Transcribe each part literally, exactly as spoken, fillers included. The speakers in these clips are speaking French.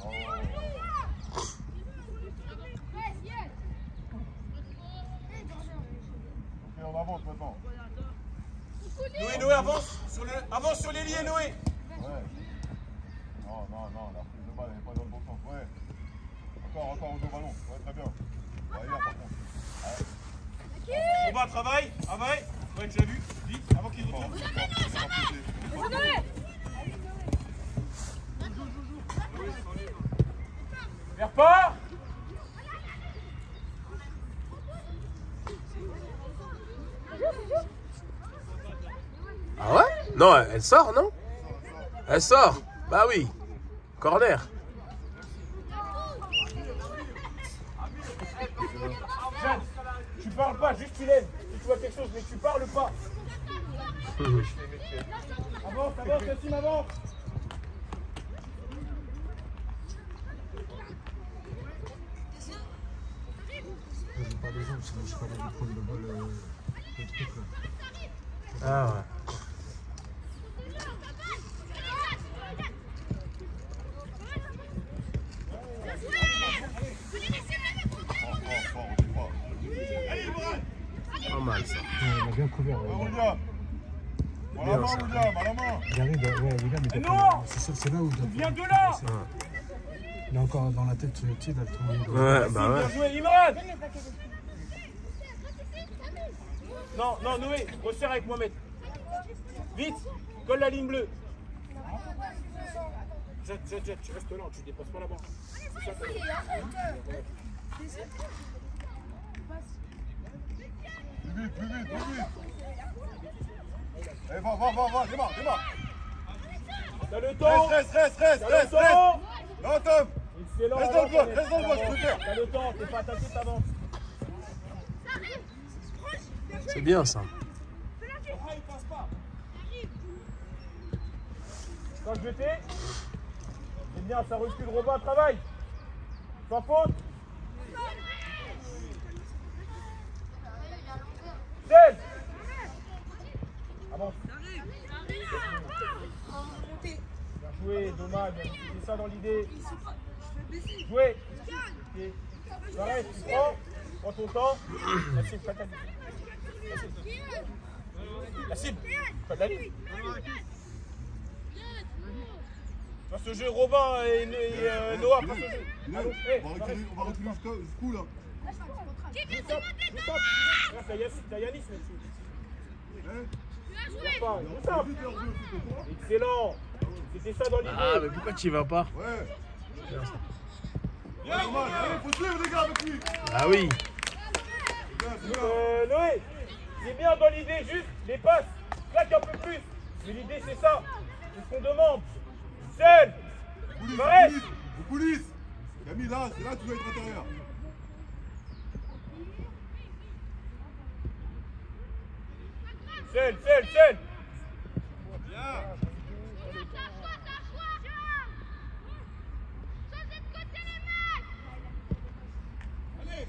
Ok, on avance maintenant. Noé, Noé, avance sur, le, avance sur l'ailier, Noé. Ouais. Non, non, non, la prise de balle, elle n'est pas dans le bon sens. Ouais. Encore, encore au dos ballon. Ouais, très bien. Ouais, là, par contre. Ouais. On va, travail, travail. Ouais, tu l'as vu, vite, avant qu'il retourne. Vers pas. Ah ouais? Non, elle sort, non? Elle sort. Bah oui. Corner. Jeanne, tu parles pas, juste tu lèves. Si tu vois quelque chose, mais tu parles pas. Avance, avance, Yacine, avance. J'ai pas les jambes, sinon je suis pas allé prendre le bol, euh, le truc là. Ah ouais. Pas mal ça. Ouais, on a bien couvert. Ouais, Ouais, William. À la main, William, à la main. il arrive, ouais, William, il Mais doit non, pas- c'est c'est là où il doit viens pas- de là. Il est encore dans la tête, tu sais, il a le tourné. Ouais, bah ouais. Bien joué, Imran. Non, non, Noé, resserre avec Mohamed. Vite, colle la ligne bleue. Jette, jette, jette, tu restes là, tu dépasses pas là-bas. C'est ça, t'as dit. Plus vite, plus vite, plus vite. Allez, va, va, va, va, démarre, démarre. T'as le temps. Reste, reste, reste, T'as le reste, reste. temps. Non, Tom. Excellent. Reste dans le bloc, avance, reste dans le bloc, je préfère. T'as le temps, t'es pas attaqué, t'avances. C'est bien ça. Il passe pas. Quand je jeté, c'est bien, ça recule, Robin, travaille. Sans faute. seize. Avance. Bien joué, dommage. C'est ça dans l'idée. Jouez. Okay. Tu arrêtes, tu prends. Prends ton temps. Yacine, pas de la ligne. Yacine, pas de la ligne. Dans ce jeu, Robin et, et euh, Noah, dans ce jeu. Bilal, Allons, on hey, va reculer, on va reculer jusqu'au jusqu'où là. Stop, stop. Là, t'as Yanis, t'as Yanis là-dessus. Hein? Regarde pas, On stop. va vite leur jeu, c'est pour toi. Excellent. C'était ça dans l'idée. Ah, mais pourquoi tu y vas pas? Ouais. Bien, normal. Allez, faut suivre les gars avec lui. Ah oui. C'est bien, c'est bien. Euh, Noé, c'est bien dans l'idée, juste les passes. Claque un peu plus. Mais l'idée, c'est ça. C'est ce qu'on demande. Seul. Coulisses, Arrête. coulisses, aux coulisses. Camille, là, c'est là que tu dois être intérieur. Seul, seul, seul. Bien. Allez.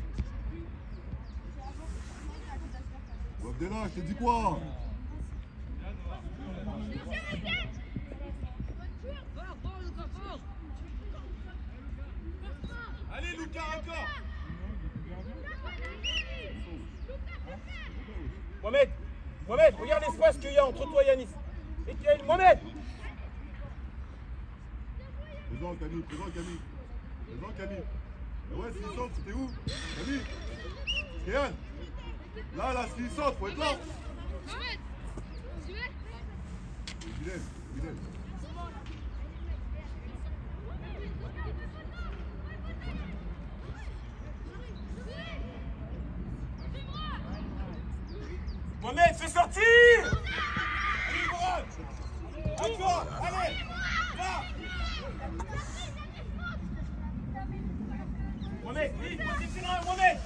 Abdella, je t'ai dit quoi? Allez, Lucas, encore. Mohamed, Mohamed, regarde l'espace qu'il y a entre toi et Yanis. Et qu'il y a une Mohamed. Présent, Camille, présent, Camille. Présent, Camille. Mais ouais, s'il sort, c'était où? Camille. Kéan. Là, là, s'il sort, faut être là. Bilal, Bilal. Mohamed, fais sortir. Allez, Mourad. Encore, allez. Va. Mohamed, vite, positionne-le, Mohamed.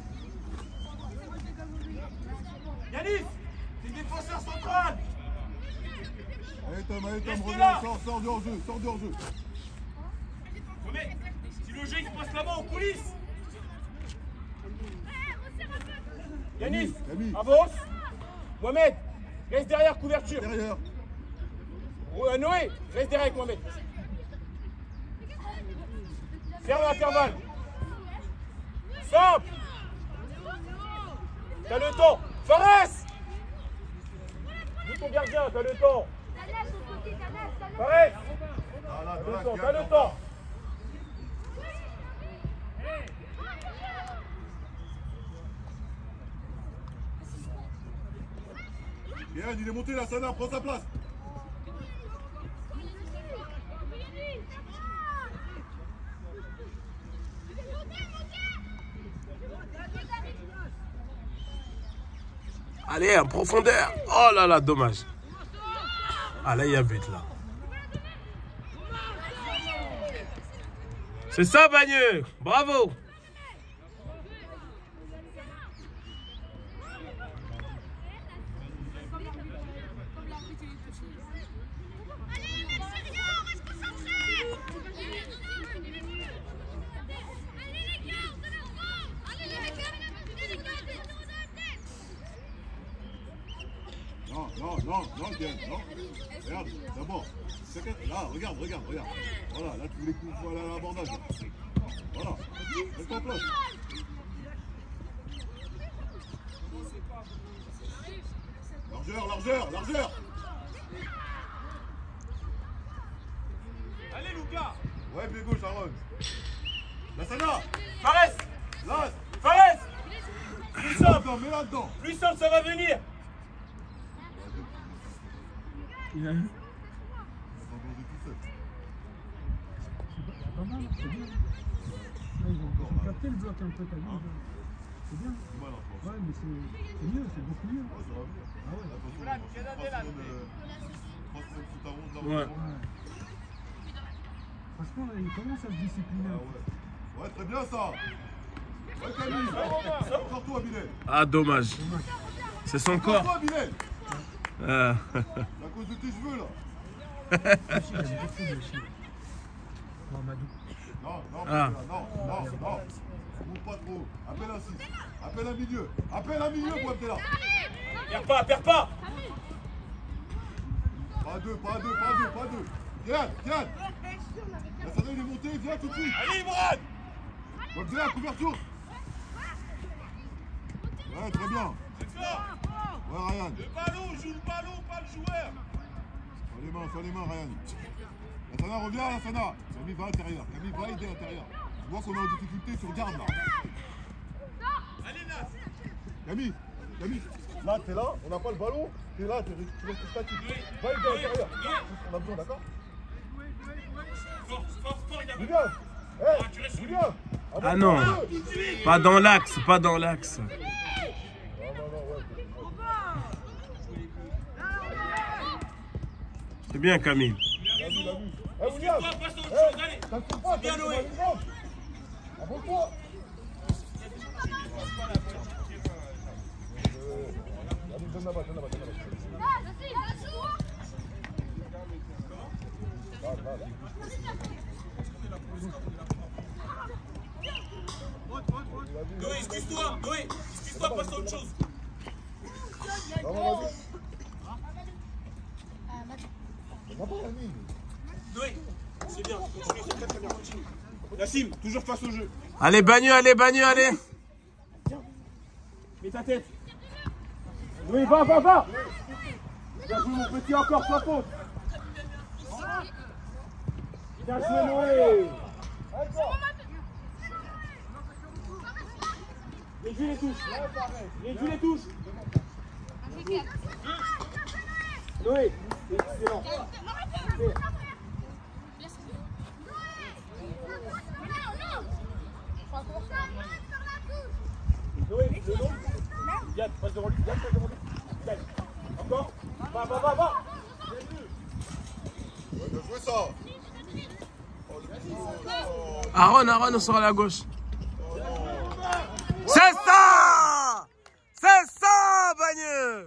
Yanis, c'est défenseur central. Allez, Tom, allez, Tom, Restez reviens, là. sors, sors du hors-jeu, sors du hors-jeu. Mohamed, si le jeu il se passe là-bas en coulisses. Yanis, Camille. avance. Mohamed, reste derrière couverture. Derrière. Euh, Noé, reste derrière avec Mohamed. Ferme l'intervalle. Simple. T'as le temps. Fares. Dis ton gardien, t'as le temps. Fares. T'as le temps, t'as le temps. Yann, il est monté là, Sana, prends sa place. Allez, en profondeur. Oh là là, dommage. Ah là, il y a but là. C'est ça, Bagneux. Bravo. Non, non, non, non, Yann, non. Regarde, d'abord. Là, regarde, regarde, regarde. Voilà, là, tu voulais couper voilà, l'abordage. Voilà, mets-toi en place. Largeur, largeur, largeur. Allez, Lucas. Ouais, pied gauche, Aaron. La Sana. Fares. Là. Fares. Plus Mets simple. là-dedans, mets là-dedans. Plus simple, ça va venir. Il a On va manger tout seul. pas mal, c'est bien. Là, ils ont ils ont capté le bloc un peu, t'as vu. C'est bien. C'est mal, hein, je pense. Ouais, mais c'est c'est mieux, c'est beaucoup mieux. Ouais, ça va venir. Ah ouais. Attention, Voilà, trois Canada, semaines, là, euh, trois semaines sous ta ronde, là, Ouais. on va Ouais. Franchement, là, il commence à se discipliner. Ah ouais. Ouais, très bien ça. Ouais, Camille. Encore toi, Bilal. Ah, dommage. C'est son Encore corps. toi, Bilal. Ah. C'est à cause de tes cheveux, là. Aussi, il a beaucoup de aussi. Mamadou. Non, non, Ah. là, non, non, non. Monte pas trop. Appelle un six. Appelle un milieu. Appelle un milieu, pour là. Perds pas, perds pas. Pas deux, pas deux, pas deux, pas deux. Viens, viens. La Sana, il est monté, viens tout de suite. Allez, Imran. Ouais, viens, couverture. Ouais, très bien. C'est fort. Ouais, Ryan. Le ballon, joue le ballon, pas le joueur. Sois les mains, sois les mains, Ryan. La Sana, reviens, la Sana. Camille, va à l'intérieur. Camille, va aider à l'intérieur. Tu vois qu'on est en difficulté sur garde, là. Allez, Nas. Camille, Camille. Là, t'es là, on n'a pas le ballon. T'es là, tu restes statique. Va aider à l'intérieur. On a besoin, d'accord? Fort, fort, fort, il a William. Hé, William. Ah non. Pas dans l'axe, pas dans l'axe. Non, non, non, ouais. C'est bien, Camille. Il a vu, il a vu. Hé, William. Passe à autre chose, allez. T'inquiète pas, bien, t'inquiète Noé. pas. Avance-toi. Allez, donne la balle, donne la balle, donne la balle. Là, là, là. Noé, excuse-toi. Noé, excuse-toi, passe à autre chose. Non, non, vas-y. On n'a pas la ligne. Noé, c'est bien. Continue, c'est très très bien. Continue. Nassim, toujours face au jeu. Allez, Bagneux, allez, Bagneux, allez. Mets ta tête. Noé, va, va, va. Bien joué, mon petit, encore, sans faute. Bien joué, Noé. Réduis les touches. Réduis les touches. Noé, excellent. Noé, le long. Yann, passe devant lui. Yann, passe devant lui. Yann, encore. Va, va, va, va. Ouais, bien joué ça. Aaron, Aaron, on sort à la gauche. C'est ça! C'est ça, Bagneux!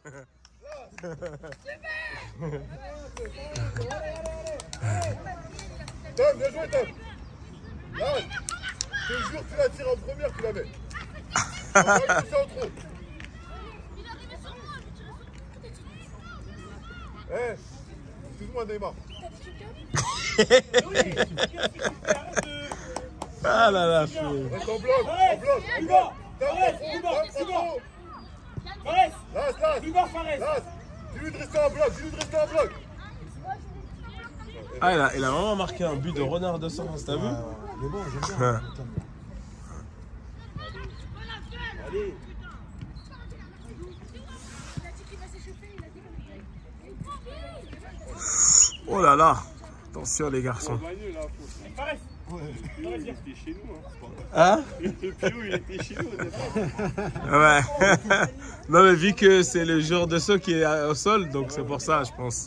Tom, bien joué, Tom. Là, je te jure, tu la tires en première, tu la mets. Après, il pousse en trop. Eh, excuse-moi, Neymar. Ah là là, je... Reste en bloc, en Fares, bloc, en plus bloc. bas. Fares, plus bas, plus bas. Fares, Lâche, lâche. plus bas, Fares. Lâche. Dis-lui de rester en bloc, dis-lui de rester en bloc. Ah, il a, il a vraiment marqué un but de renard de sens, t'as vu? Il est bon, j'aime bien. Allez. Oh là là. Attention les garçons. Fares. Il était chez nous. Hein? Le Pio, il était chez nous. Ouais. Non mais vu que c'est le jour de saut qui est au sol, donc c'est pour ça je pense.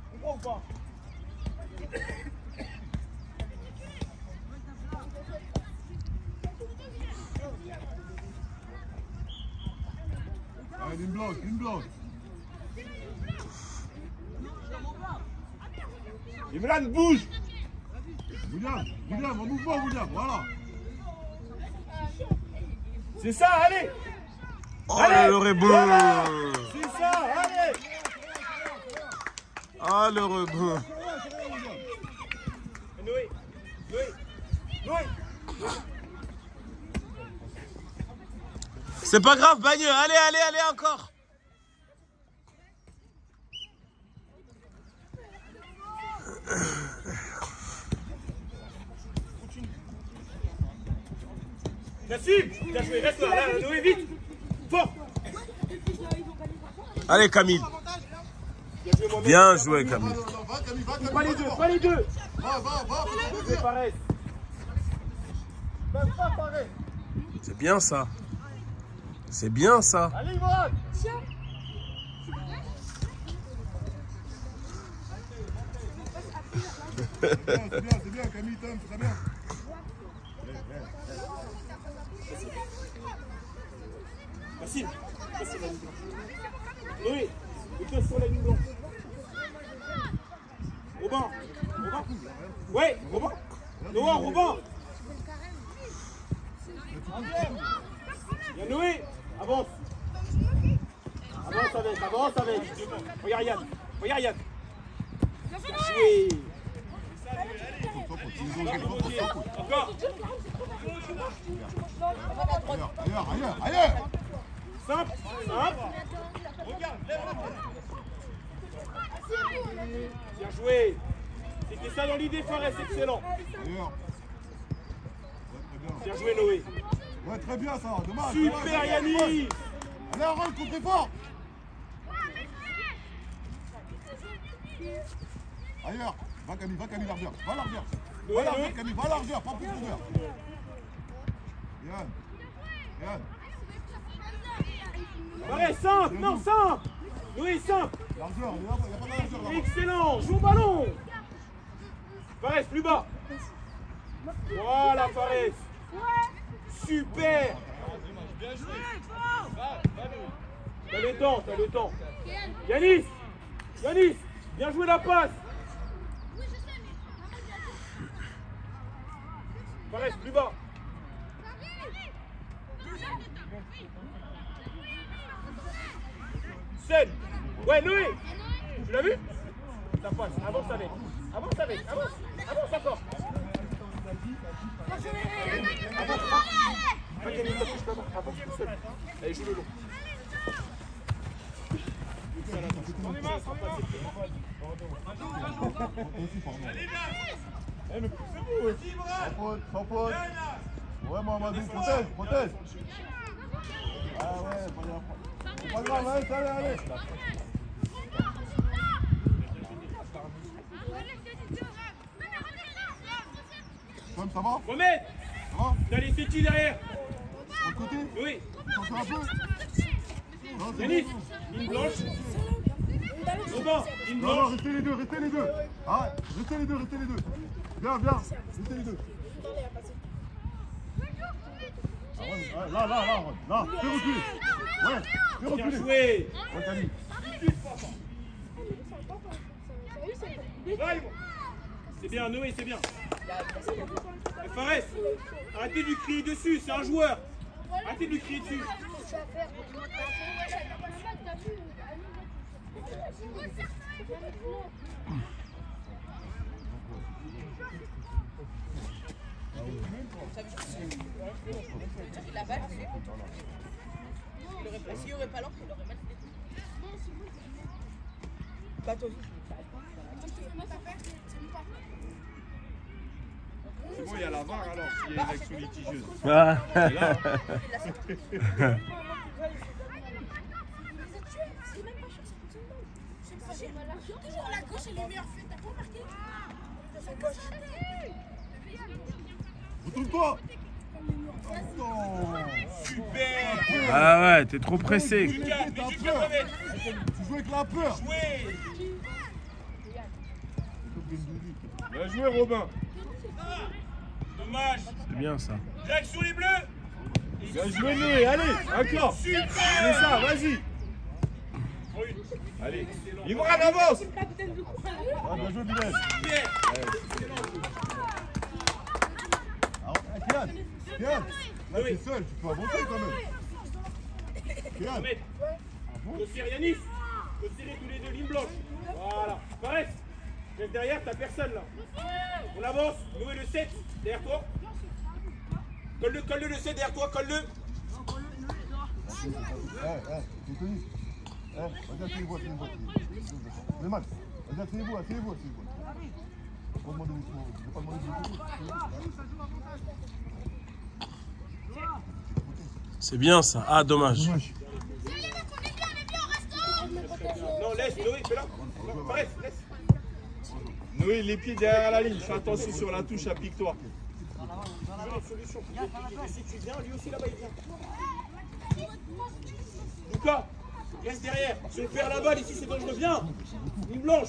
Allez, une bloc, une bloc. Imran, bouge. William, William, en mouvement, William, voilà. C'est ça, allez. Oh Allez, le rebond. voilà. C'est ça, allez. Ah le rebond. Noé, Noé, Noé. C'est pas grave, Bagneux. Allez, allez, allez encore. Nassim, bien joué, reste là, là, Noé, vite. Fort. Allez Camille. Bien joué, Mohamed. Bien joué Camille. Va, Camille, va, Camille. Pas les deux, pas les deux. Va, va, va. C'est pareil. Même pas pareil. C'est bien ça. C'est bien ça. Allez, Imran. C'est bien, c'est bien, c'est bien, Camille, Tom, très bien. Nassim, reste sur la ligne blanche. Noé, et sur la ligne blanche. Robin, Robin. Ouais, Robin. Noah, Robin. Bien Noé, avance. Avance avec, avance avec. Regarde Yann, regarde Yann. Bien joué. Encore. Ailleurs, ailleurs, ailleurs. Simple, simple. Regarde, lève la tête. Bien joué. C'était ça dans l'idée, Fares, excellent. Ailleurs. Bien joué, Noé. Ouais, très bien ça, dommage. Super, Yannick. Allez, arrête, contre fort. Ailleurs. Va Camille, va Camille, largeur. Va largeur. Va largeur, Camille, va largeur, pas profondeur. Yann. Yann. Fares, simple, non, simple. Noé, simple. Largeur, il n'y a pas de largeur là-bas. Excellent, joue au ballon. Fares, plus bas. Voilà, Fares. Super. T'as le temps, t'as le temps. Yanis, Yanis, bien joué la passe. Fares, plus bas. Seul. Ouais, Noé. Tu l'as vu? Ça passe, avance avec. Avance avec, avance. Avance encore. Avance. Pas qu'elle est pas touche là-bas. Avance tout seul. Allez, joue le long. Sans les mains, sans les mains. Eh, mais poussez-vous aussi, Sans faute, sans faute. Ouais, Mamadou, protège, protège. Ah ouais, pas grave. C'est pas grave, allez, allez, allez. Tom, ça va? Mohamed, Ça va? t'as les fétis derrière. De l'autre côté? Oui. T'en fais un peu? Non, c'est Yanis, bon. ligne blanche. Robin, ligne Non, non, blanche. restez les deux, restez les deux. Ah, restez les deux, restez les deux. Viens, viens, restez les deux. Ah ouais, ouais, là, là, là, là, fais reculer. Ouais, fais Bien reculer. joué. Ouais, Camille. C'est bien, Noé, c'est bien. Et Fares, arrêtez de lui crier dessus, c'est un joueur. Arrêtez de lui crier dessus. Ça veut dire que la balle, il aurait pas, s'il n'y aurait pas l'encre, il aurait mal fait. Pas toi. C'est bon, il y a la V A R alors, s'il y a une action litigieuse. Ah. C'est là. Toujours la gauche, elle est meilleure faite. T'as pas remarqué? Retourne-toi. Super. Ah ouais, t'es trop pressé. Tu joues avec la peur. Bien joué, Robin. Dommage. C'est bien ça. Jacques sur les bleus. Bien joué, Noé. Allez, encore. Super. C'est ça, vas-y. Allez, Yvan, en avance. Ah, bien joué, Bilal. Kian, Kian, là t'es seul, tu peux avancer quand même. Kian. Dossier Yanis. Dossier tous les deux, ligne blanche. Voilà. Pareil. Reste derrière, t'as personne là. On avance. Noé le sept derrière toi. Colle-le, colle-le le sept derrière toi, colle-le. Eh, eh, c'est connu. Eh, regarde, c'est les voix, c'est les voix. Les matchs. Regarde, c'est les voix, c'est les voix, c'est les voix. Je vais pas demander des mots. Je vais pas demander des mots. C'est bien ça. Ah, dommage. Dommage. Non, laisse, Noé, fais-la. Pareil, laisse. Noé, les pieds derrière la ligne. Fais attention sur la touche, applique-toi. Solution. Et si tu viens, lui aussi là-bas il vient. Lucas, reste derrière. Si on perd la balle ici, c'est dangereux. Viens. Ligne blanche.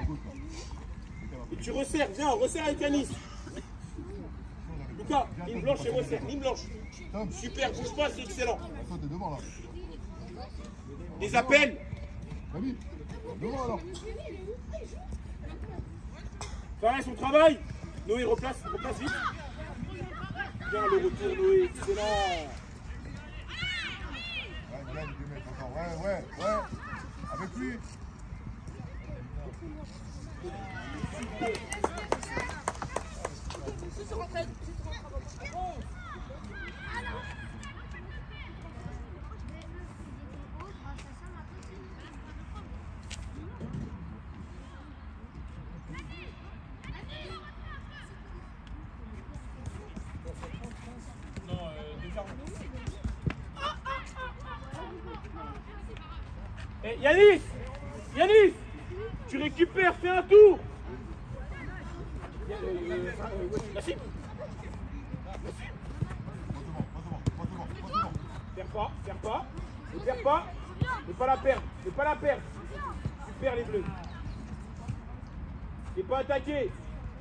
Et tu resserres, viens, resserre avec Yanis. Lucas, ligne blanche et resserre, ligne blanche. Super, bouge pas, c'est excellent. Attends, t'es devant là. Les appels. David, devant alors. Pareil, son travail. Noé, replace, replace vite. Bien le retour, Noé, c'est là. Ouais, Bilal, il peut mettre encore. Ouais, ouais, ouais. Avec lui. Eh, Yanis, Yanis, tu récupères, fais un tour. Merci. Perds pas, perds pas, ne perds pas, ne pas la perdre, ne pas la perdre. Tu perds les bleus. T'es pas attaqué.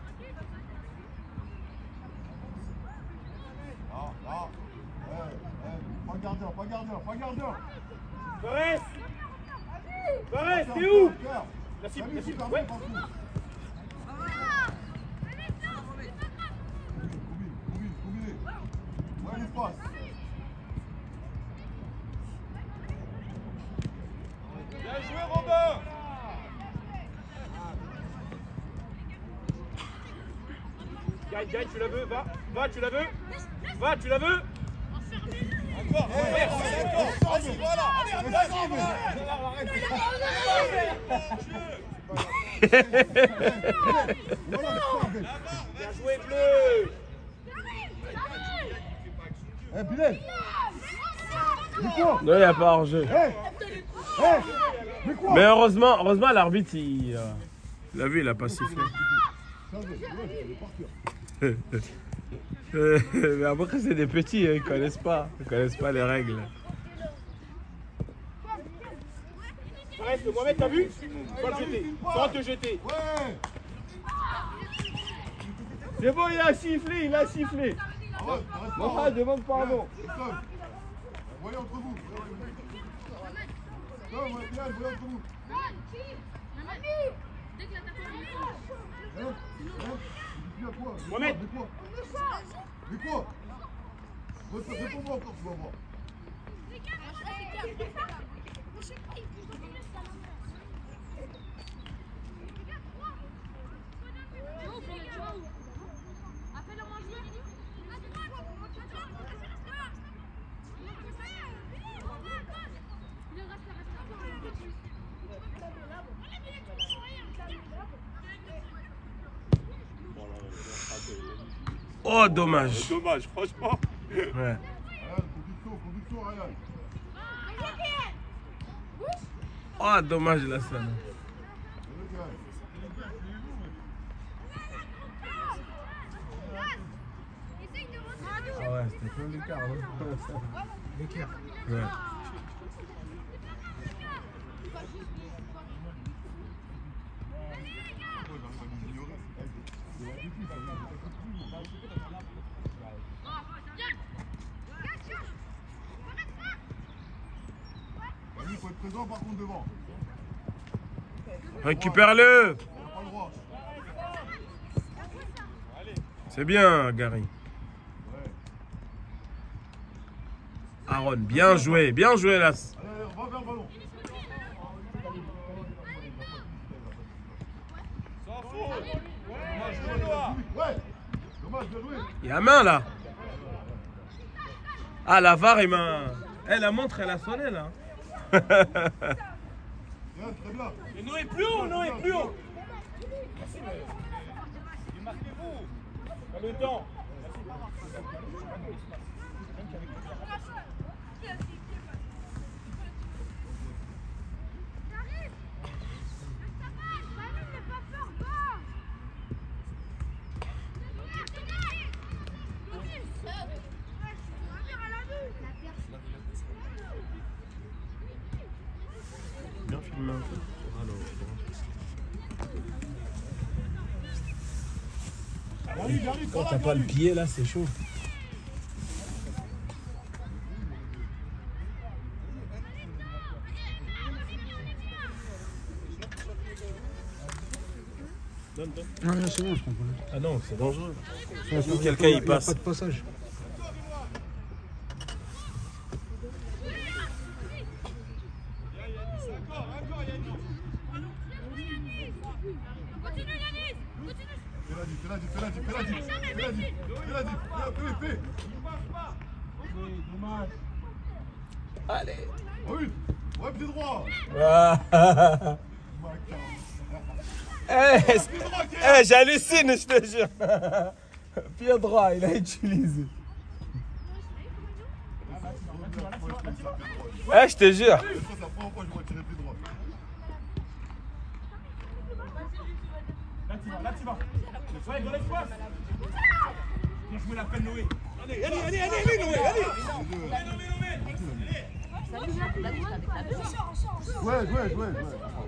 Ah, là. Ouais, ouais. Pas gardien, pas gardien, pas gardien. Fares, Fares, t'es où? Merci, Salut, merci. super, Ouais. partout. Combine, combine, combinez. Ouais, l'espace. Bien joué, Robin. Gagne, gagne, tu la veux, va, va, tu la veux, va, tu la veux. Encore, ouais, d'accord. Vas-y, voilà. Allez, vas-y, Bien joué, bleu. Eh, Bilal. Mais quoi? Non, il n'y a pas hors-jeu. Eh, eh, mais quoi? Mais heureusement, heureusement l'arbitre, il, euh, il a vu, il a pas sifflé. Euh, Mais après, c'est des petits, hein, ils connaissent pas. Ils connaissent pas les règles. Arrête, Mohamed, t'as vu? Sans te jeter, sans te jeter. Ouais. C'est bon, il a sifflé, il a sifflé. Arrête, arrête pas. Mohamed, demande pardon. Voyez entre vous. Non, ouais, Bilal, voyez entre vous. Hein? Hein? Tu dis à quoi? Mais Mohamed. quoi? Mais quoi? Réponds-moi encore, tu vas voir. Oh, dommage. Dommage, franchement. Ouais. Ryan, conduction, conduction, Ryan. Oh, dommage la scène. Ah ouais, c'était que l'écart. Hein. L'équerre. Ouais. Il faut être présent par contre devant. Récupère-le. On n'a pas le droit. C'est bien, Gary. Aaron, bien joué, bien joué là. Allez, allez, on va vers le ballon. Sans faute. Dommage, joué, Noah. Ouais. Dommage, bien joué. Il y a main là. Ah, la V A R, il m'a. Eh, la montre, elle a sonné là. Bien, très bien. Et Noé plus haut, Noé plus haut. Merci, Noé. Démarquez-vous. Pas le temps. Bien filmé. J'arrive, j'arrive. Quand t'as pas le pied là, c'est chaud. Donne, donne. Non, non, c'est bon, je comprends. Ah non, c'est dangereux. Ouais, Ou quelqu'un il il n'y a passe. pas de passage. Fais la diff, fais la diff, fais la diff, fais la diff, fais la diff, fais la diff, fais, fais, fais. Dommage. Allez. Oui, ouais, pied droit. Ah. Eh, eh, j'hallucine, je te jure. Pied droit, il a utilisé. Eh, je te jure. Ça, c'est la première fois que je vois tirer pied droit. Là, tu vas, là, tu vas. Ouais, dans l'espace. Bien joué la peine, Noé. Allez, allez, allez, allez, allez, Noé, allez. Allez, Noé, Noé. Ouais, ouais, ouais, ouais.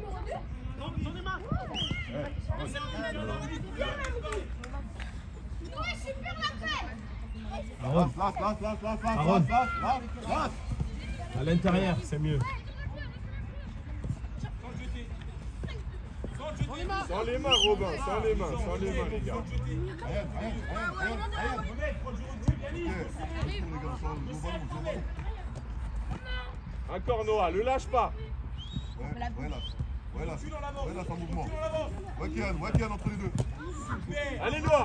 Aaron, Place, place, place, place, place, Aaron. place, place, place. à l'intérieur, c'est mieux. Sans les mains, Robin, sans les mains, sans les mains, les gars. Ryan, Ryan, Ryan, Ryan, Ryan. Ok, les gars, sur le ballon, sur le ballon. Encore Noah, le lâche pas. Ouais, ouais, là. Ouais, là. Ouais, là, sans mouvement. Ouais, Kian, ouais, Kian, entre les deux. Allez, Noah.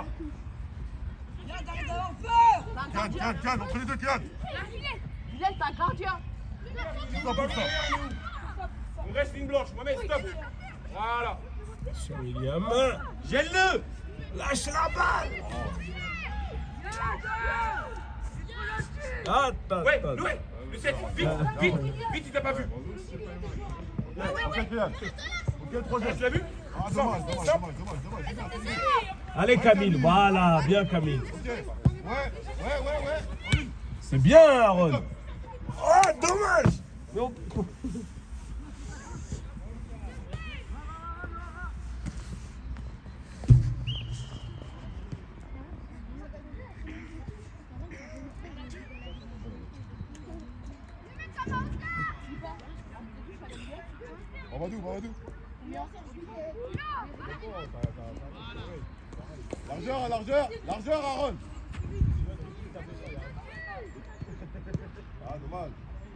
Kian, Kian, Kian, entre les deux, Kian. Bilal, t'es un gardien. Stop pour ça. On reste ligne blanche. Mohamed, stop. Voilà. Il y a main. Gèle-le. Lâche la balle. Attends, Ouais, attends. Noé. Le sept, vite, vite, vite, il t'a pas vu. Ok, Kian. Ok, le troisième. Tu l'as vu? Ah, dommage, dommage, dommage, dommage, dommage. Allez, Camille, voilà, bien Camille. Ok. Ouais, ouais, ouais, ouais. Oui. C'est bien, Aaron. Oh, dommage. Non. Mamadou, Mamadou. Largeur, largeur, largeur, Aaron. Ah, dommage.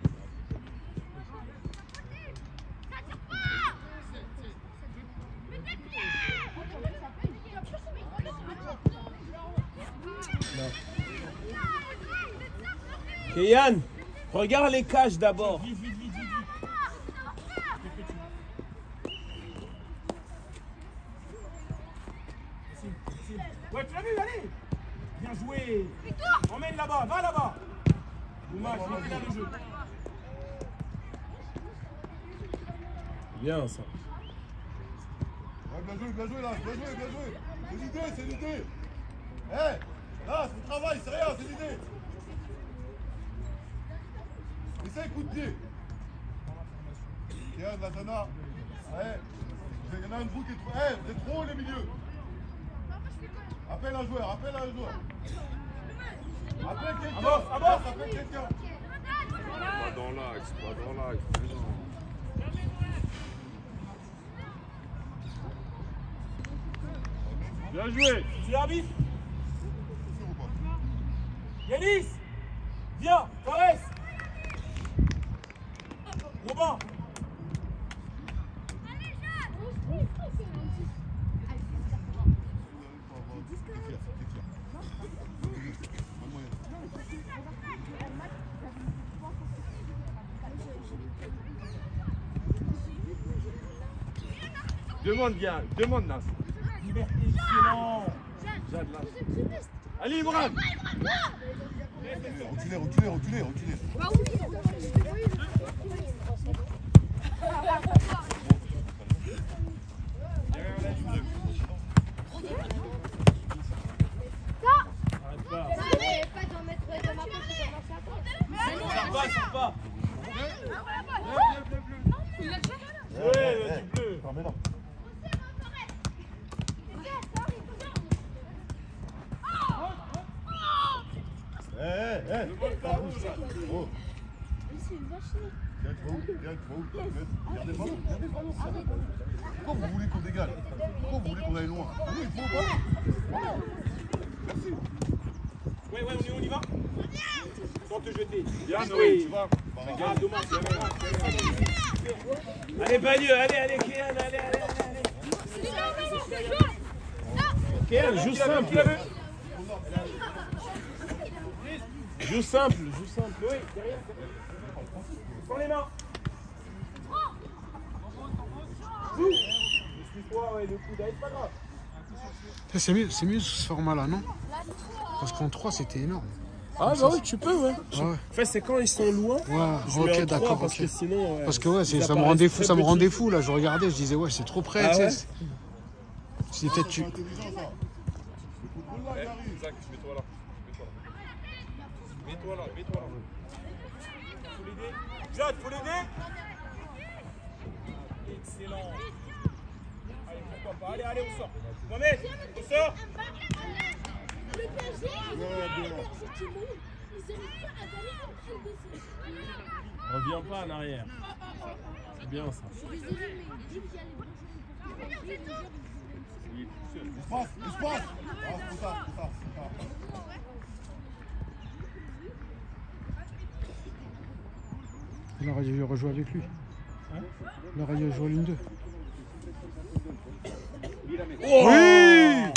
Kéyan, regarde les cages d'abord. Ouais, tu l'as vu, allez. Bien joué. jouer. Emmène là-bas, va là-bas. Dommage, il est le jeu. Bien ça. Ouais, bien joué, bien joué là, bien joué, bien joué. C'est l'idée, c'est l'idée. Eh, hey, là, c'est le travail, c'est rien, c'est l'idée. Essaye coup de pied. Tiens, Natana. Ouais. Il y en a un de vous qui est trop. Eh, vous êtes trop haut les milieux. Appelle un joueur, appelle un joueur. Appelle quelqu'un. Avance, avance. Appelle quelqu'un. Pas dans l'axe, pas dans l'axe. Bien joué. C'est l'arbitre. Yanis, viens, caresse. Robin. Demande bien, demande Nas. Liberté, excellent. Jade là. Allez Imran. Reculez, reculez, reculez, reculez. Pas. Ouais, du bleu. Mais non. Eh, eh, eh. Oh. Viens, tu vas où? Viens, tu vas où? Gardez le ballon, gardez le ballon. Pourquoi vous voulez qu'on dégage? Pourquoi vous voulez qu'on aille loin? Oui, il faut pas. Merci. Ouais, ouais, on y, on y va. Sans te jeter. Bien Noé, tu vas. Ah, dommage. Allez, Bagneux, allez, allez, Kéan, allez, allez, allez. Kéan, joue simple. Joue simple, joue simple. Oui, derrière. Sans les mains. Joue. Excuse-toi, ouais, le coup d'aide, c'est pas grave. C'est mieux, c'est mieux ce format-là, non? Parce qu'en trois, c'était énorme. Ah bah oui, tu peux, ouais. Ouais. En fait, c'est quand ils sont loin. Ouais, Je mets ok, en trois d'accord. parce ok. que sinon. Ouais, Parce que ouais, c'est- ils ça me apparaissent rendait fou, très ça me petits. rendait fou là. Je regardais, je disais ouais, c'est trop près. Ah tu ouais sais. Si peut-être tu. C'est intelligent ça. Le football là, il arrive. Zach, mets-toi là. Mets-toi là. Mets-toi là, mets-toi là. Faut l'aider. Jade, faut l'aider. Excellent. Allez, pourquoi pas. Allez, allez, on sort. Mohamed, on sort. Le P S G, ils ont été City Mall, ils n'arrivent pas à gagner un prix de C. Reviens pas en arrière. C'est bien ça. Je suis désolé, mais dès qu'il y a les bons joueurs, Espace, espace. Ah, c'est ça, c'est ça, c'est ça. Il aurait dû rejouer avec lui. Il aurait dû jouer l'une deux. Oh oui.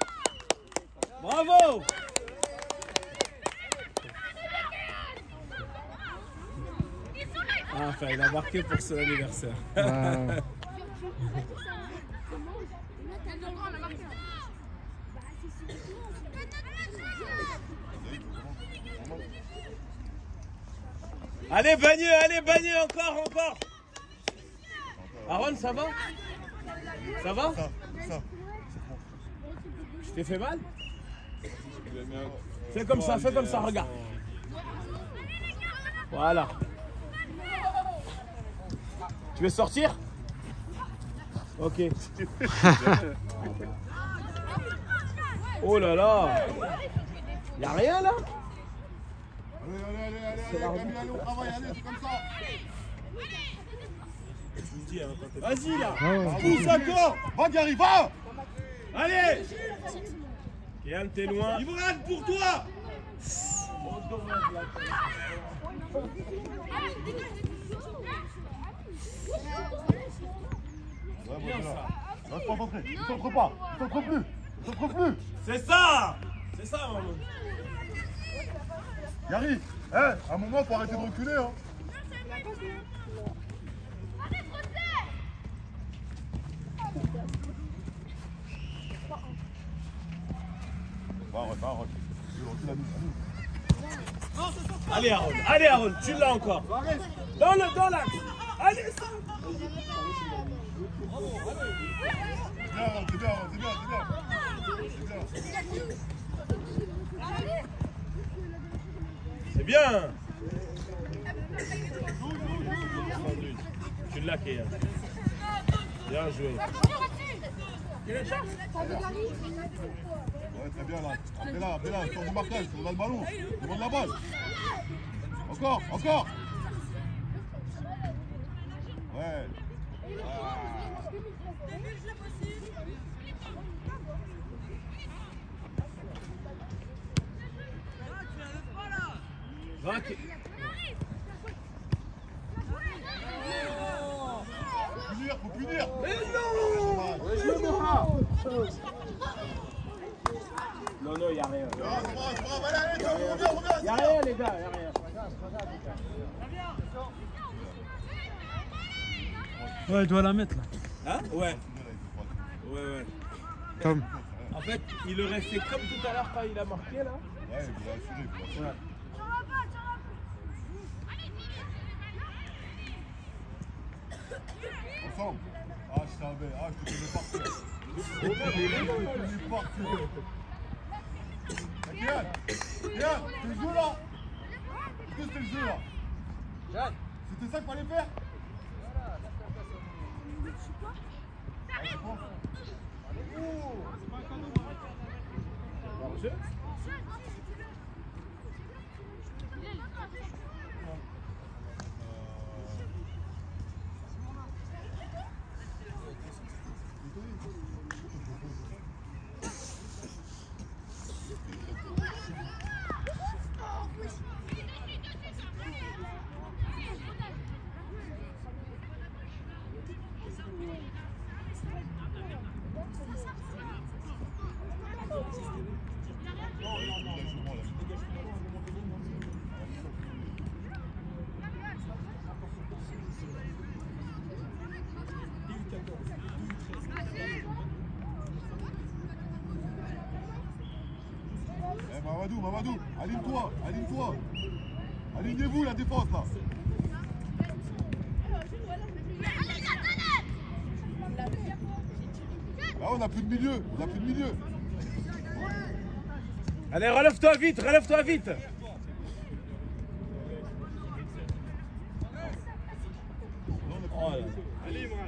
Bravo. Ah, enfin, il a marqué pour son anniversaire. Ouais. Allez, Bagneux, allez, Bagneux, encore, encore. Aaron, ça va? Ça va? Ça, ça. Tu t'es fait mal? Fais comme ça, fais comme ça, regarde. Voilà. Tu veux sortir? Ok. Oh là là. Y'a rien là? Allez, allez, allez, allez, allez, Camille, allez au travail, allez, c'est comme ça. Vas-y, là. Ouais. Pousse encore. Va, Gary, va. Allez. Kéan, t'es loin. Imran, pour toi. Ouais, bon, c'est là. Reste pas concentré. Il s'entre pas. Il s'entre plus. Il s'entre plus. C'est ça. C'est ça, maman. Gary, eh, à un moment, faut arrêter de reculer, hein. Va, Aaron, va, Aaron. Allez Aaron, allez Aaron, tu l'as encore. Dans le dans l'axe. Allez ça. C'est bien, c'est bien, c'est bien. C'est bien. Tu l'as Kéa. Bien joué. Ouais, très bien là. Après là, après là, sors du marquage, on a le ballon. Demande la balle. Encore, encore. Ouais. Ah. Va, Ké- Punir, faut punir. Mais non. Non, non, il n'y a rien. Ah, c'est bravo, c'est bravo. Allez, allez, reviens, reviens. Il n'y a rien les gars, il n'y a rien. Ouais, il doit la mettre là. Hein? Ouais. Ouais, ouais. Tom. En fait, il aurait fait comme tout à l'heure quand il a marqué là. Ouais, vous avez assuré, vous avez assuré. Ouais. Ensemble. Ah, je savais. Ah, je te connais par cœur. Je te connais par cœur. Viens, viens, c'est le jeu là. Est-ce que c'était le jeu là? C'était ça qu'il fallait faire? Ah, c'est bon. Hors-jeu. Eh Mamadou, Mamadou, aligne-toi, aligne-toi. Alignez-vous la défense là. Là on n'a plus de milieu, on n'a plus de milieu. Allez, relève-toi vite, relève-toi vite. Oh là là. Allez, Imran.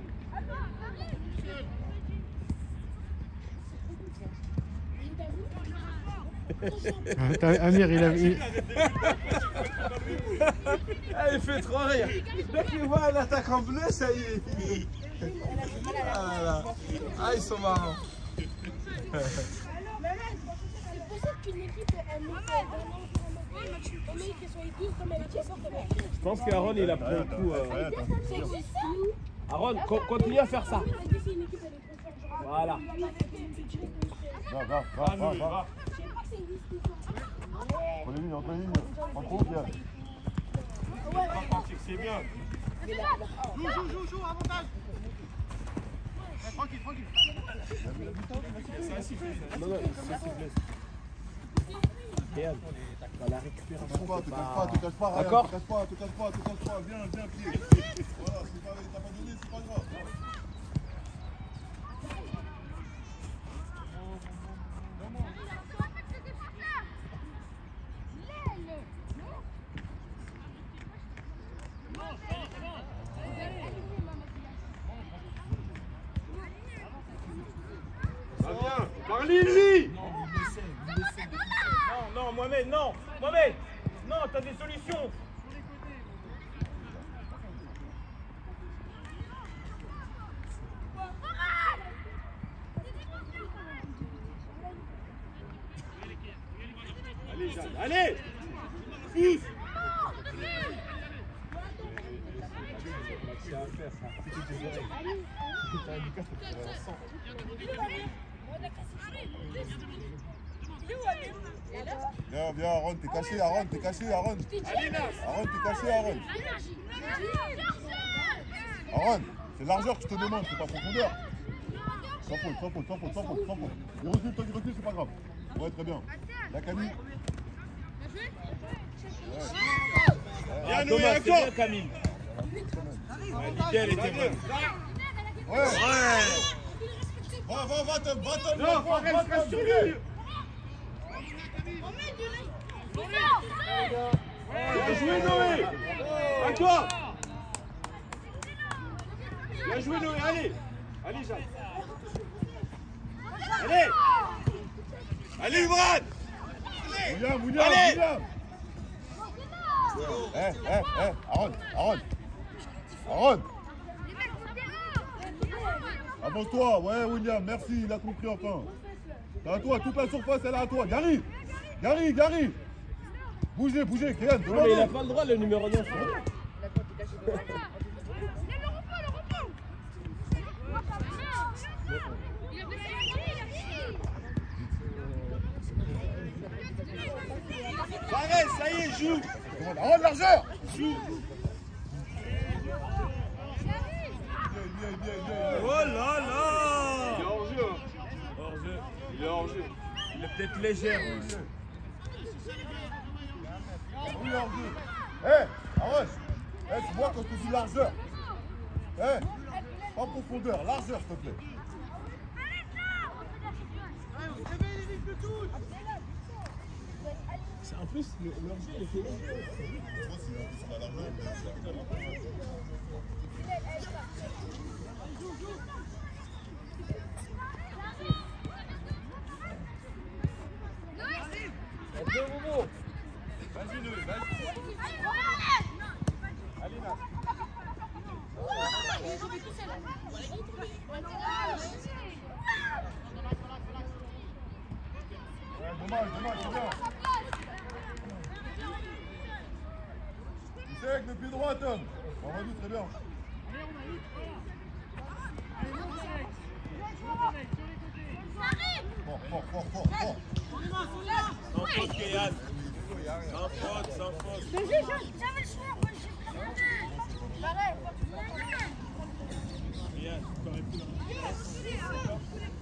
Ah, t'as- Amir, il a. il- Ah, il fait trop rire. Dès qu'il voit un attaquant bleu, ça y est. Ah, là là. Ah, ils sont marrants. C'est possible qu'une équipe elle met on met qu'ils soient douze comme elle est forte. Je pense qu'Aaron, il a pris un coup. euh. Ça existe. Aaron, co- continue à faire ça. On a dit c'est une équipe elle est trop forte. Voilà. Va, va, va, va, va. Je sais pas que ça existe. Entre les lignes, entre les lignes. En trop, bien. C'est bien. Joue, joue, joue, joue, avantage. Ouais, tranquille, tranquille. Non, non, c'est sifflé. Regarde, dans la récupération. Te cache pas, te cache pas, te cache pas, Ryan, D'accord. te cache pas, te cache pas, te cache pas, viens, viens, pied. Voilà, c'est pas, t'as pas donné, c'est pas grave. Ça vient. Parlez-lui. Non, non, Mohamed, non. Mohamed, non, t'as des solutions. Allez, Jeanne, allez. Pousse. Viens, viens, Aaron, t'es caché, Aaron, t'es caché, Aaron. Allez, Nas. Aaron, t'es caché, Aaron. Aaron, c'est largeur que je te demande, c'est pas profondeur. Sans faute, sans faute, sans faute, sans faute, sans faute. Il recule, toi, il recule, c'est pas grave. Ouais, très bien. La Camille. Ah, Thomas, c'est bien Camille. L'idée, elle était bonne. Ouais. Ouais. Va, va, va, Tom, va, Tom. Non, Fares, reste sur lui. Bien joué, Noé. À toi. Bien joué, Noé. Allez. Allez, Jacques. Allez. Allez, Brad. William, William, Allez. William. Eh, eh, eh, Aaron, Aaron. Aaron. Avance-toi, ouais, William, merci, il a compris enfin. C'est à toi, toute la surface, elle est à toi. Gary, Gary, Gary. Bougez, bougez, Kéan, Non, mais il n'a pas le droit, le numéro neuf. Fares, ça y est, joue. Aaron, largeur. Joue. Oh là là. Il est hors jeu. Hors-jeu. Il est hors jeu. Il est peut-être légère. Oui, largeur. Eh, Aaron. Eh, tu vois quand tu dis largeur. Eh, pas profondeur, largeur, s'il te plaît. En plus, leur jeu, il était Vas-y, Noé, vas-y. Allez, Nas. Ouais, dommage, dommage, c'est bien. Tu sais, avec le pied droit, Tom. On va dire très bien. Fort, fort, fort, fort, fort. sans faute, Kéan. Sans faute, sans faute. Kéan, tu aurais pu le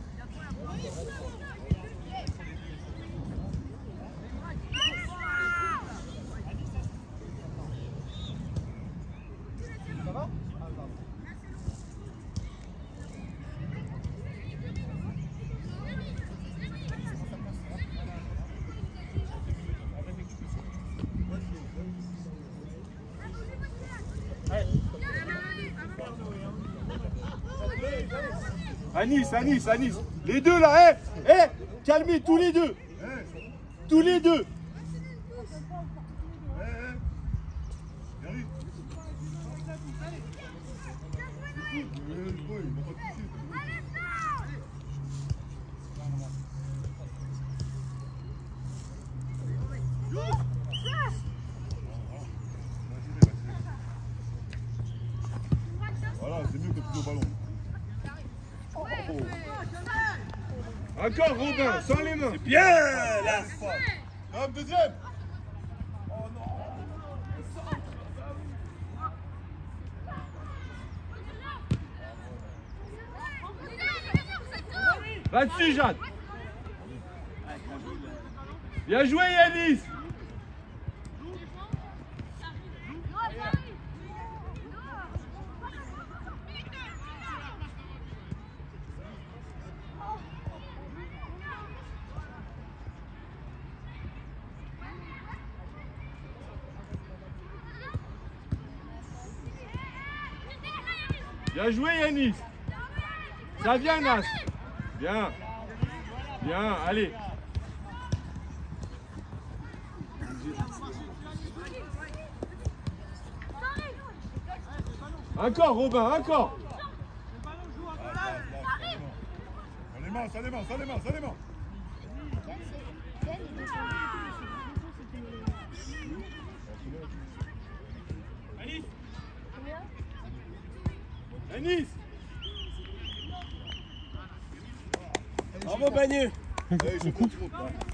Anis, Anis, Anis. Les deux là, eh, eh, calmez tous les deux. Tous les deux. Eh, eh. Gary. Eh, le boy, il va pas te toucher. Voilà, c'est mieux que tu joues au ballon. Encore Robin, sans les mains. Bien là. Hop, deuxième. Va dessus, Jade. Bien joué, Yanis. Bien joué, Yanis. Ça vient, Nas. Bien. Bien, allez. Encore, Robin, encore. Sans les mains, sans les mains, sans les mains, sans les mains. Anis. Anis. Bravo, Bagneux. Allez, je compte.